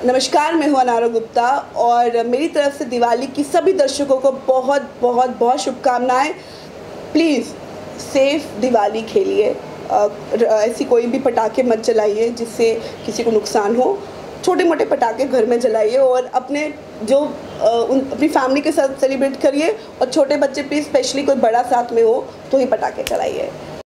नमस्कार, मैं हूं अनारा गुप्ता और मेरी तरफ से दिवाली की सभी दर्शकों को बहुत बहुत बहुत शुभकामनाएं। प्लीज़ सेफ दिवाली खेलिए। ऐसी कोई भी पटाखे मत जलाइए जिससे किसी को नुकसान हो। छोटे मोटे पटाखे घर में जलाइए और अपने अपनी फैमिली के साथ सेलिब्रेट करिए। और छोटे बच्चे प्लीज़, स्पेशली कोई बड़ा साथ में हो तो ही पटाखे चलाइए।